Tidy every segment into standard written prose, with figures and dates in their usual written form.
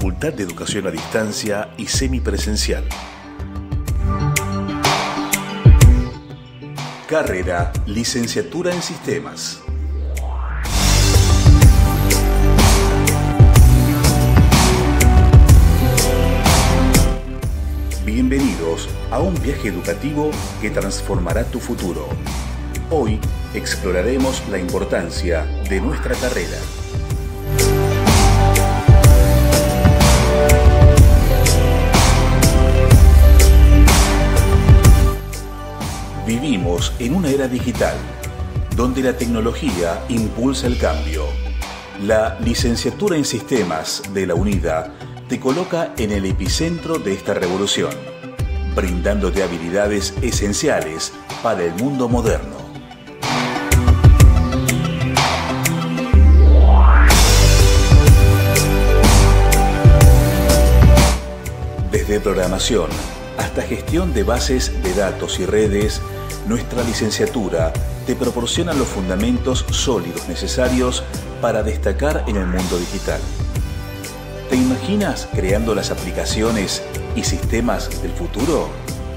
Facultad de Educación a Distancia y Semipresencial. Carrera Licenciatura en Sistemas. Bienvenidos a un viaje educativo que transformará tu futuro. Hoy exploraremos la importancia de nuestra carrera. Vivimos en una era digital, donde la tecnología impulsa el cambio. La licenciatura en Sistemas de la UNIDA te coloca en el epicentro de esta revolución, brindándote habilidades esenciales para el mundo moderno. Desde programación hasta gestión de bases de datos y redes, nuestra licenciatura te proporciona los fundamentos sólidos necesarios para destacar en el mundo digital. ¿Te imaginas creando las aplicaciones y sistemas del futuro?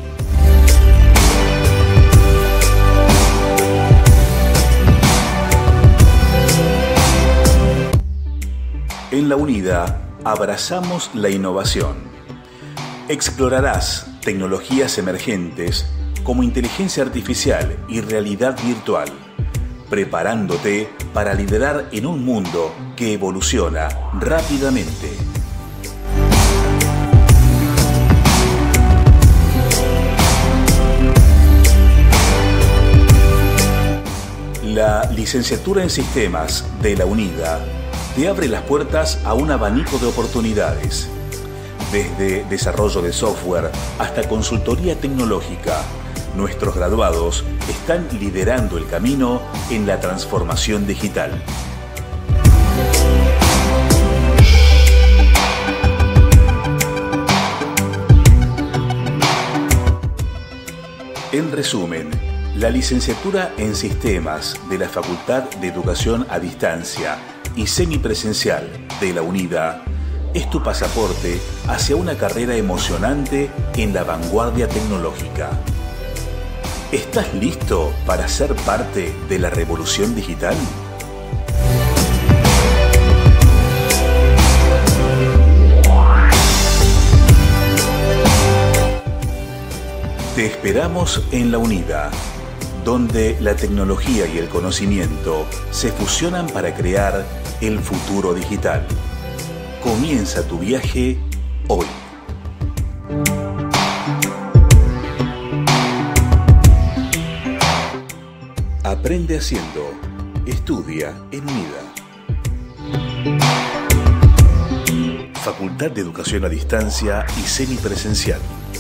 En la UNIDA abrazamos la innovación. Explorarás tecnologías emergentes como inteligencia artificial y realidad virtual, preparándote para liderar en un mundo que evoluciona rápidamente. La licenciatura en Sistemas de la UNIDA te abre las puertas a un abanico de oportunidades, desde desarrollo de software hasta consultoría tecnológica. Nuestros graduados están liderando el camino en la transformación digital. En resumen, la licenciatura en Sistemas de la Facultad de Educación a Distancia y Semipresencial de la UNIDA es tu pasaporte hacia una carrera emocionante en la vanguardia tecnológica. ¿Estás listo para ser parte de la revolución digital? Te esperamos en la UNIDA, donde la tecnología y el conocimiento se fusionan para crear el futuro digital. Comienza tu viaje hoy. Aprende haciendo. Estudia en UNIDA. Facultad de Educación a Distancia y Semipresencial.